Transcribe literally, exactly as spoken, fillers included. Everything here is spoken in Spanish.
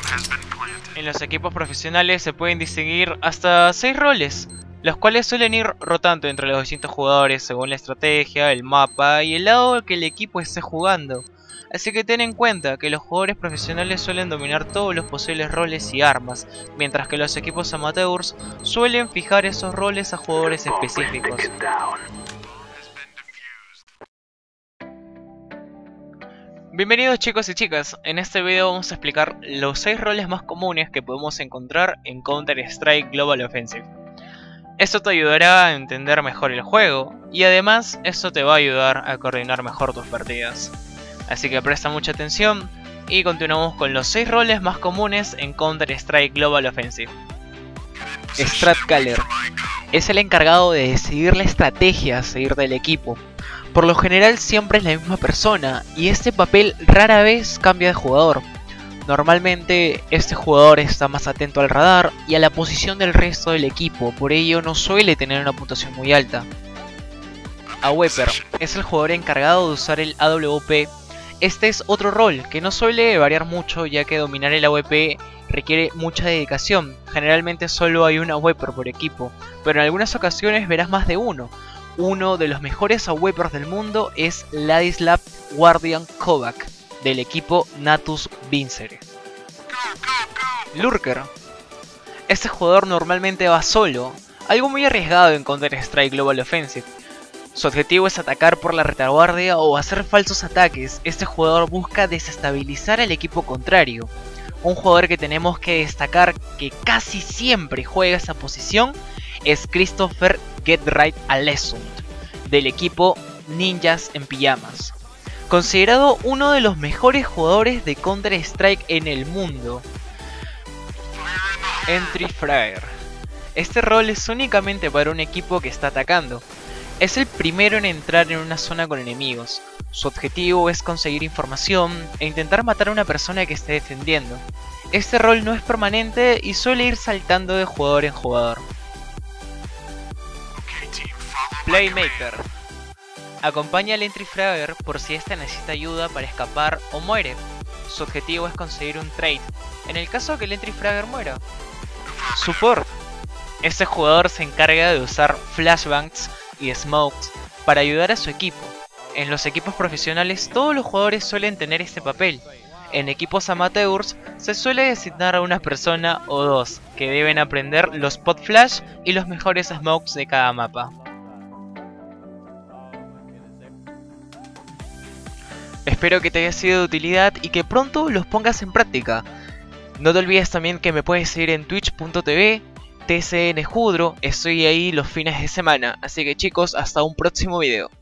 En los equipos profesionales se pueden distinguir hasta seis roles, los cuales suelen ir rotando entre los distintos jugadores según la estrategia, el mapa y el lado que el equipo esté jugando. Así que ten en cuenta que los jugadores profesionales suelen dominar todos los posibles roles y armas, mientras que los equipos amateurs suelen fijar esos roles a jugadores específicos. Bienvenidos chicos y chicas, en este video vamos a explicar los seis roles más comunes que podemos encontrar en Counter-Strike Global Offensive. Esto te ayudará a entender mejor el juego y además esto te va a ayudar a coordinar mejor tus partidas. Así que presta mucha atención y continuamos con los seis roles más comunes en Counter-Strike Global Offensive. Strat-Caller es el encargado de decidir la estrategia a seguir del equipo. Por lo general siempre es la misma persona y este papel rara vez cambia de jugador. Normalmente este jugador está más atento al radar y a la posición del resto del equipo, por ello no suele tener una puntuación muy alta. AWPer es el jugador encargado de usar el A W P. Este es otro rol que no suele variar mucho, ya que dominar el A W P requiere mucha dedicación. Generalmente solo hay un AWPer por equipo, pero en algunas ocasiones verás más de uno. Uno de los mejores AWPers del mundo es Ladislav Guardian Kovac, del equipo Natus Vincere. Lurker. Este jugador normalmente va solo, algo muy arriesgado en Counter-Strike Global Offensive. Su objetivo es atacar por la retaguardia o hacer falsos ataques. Este jugador busca desestabilizar al equipo contrario. Un jugador que tenemos que destacar que casi siempre juega esa posición es Christopher Getright Alessund, del equipo Ninjas en Pijamas. Considerado uno de los mejores jugadores de Counter-Strike en el mundo. Entry Fragger. Este rol es únicamente para un equipo que está atacando. Es el primero en entrar en una zona con enemigos. Su objetivo es conseguir información e intentar matar a una persona que esté defendiendo. Este rol no es permanente y suele ir saltando de jugador en jugador. Playmaker. Acompaña al Entry Fragger por si ésta necesita ayuda para escapar o muere. Su objetivo es conseguir un trade, en el caso que el Entry Fragger muera. Support. Este jugador se encarga de usar flashbangs y smokes para ayudar a su equipo. En los equipos profesionales todos los jugadores suelen tener este papel. En equipos amateurs se suele designar a una persona o dos que deben aprender los spot flash y los mejores smokes de cada mapa. Espero que te haya sido de utilidad y que pronto los pongas en práctica. No te olvides también que me puedes seguir en twitch punto tv, T C N Judro, estoy ahí los fines de semana. Así que chicos, hasta un próximo video.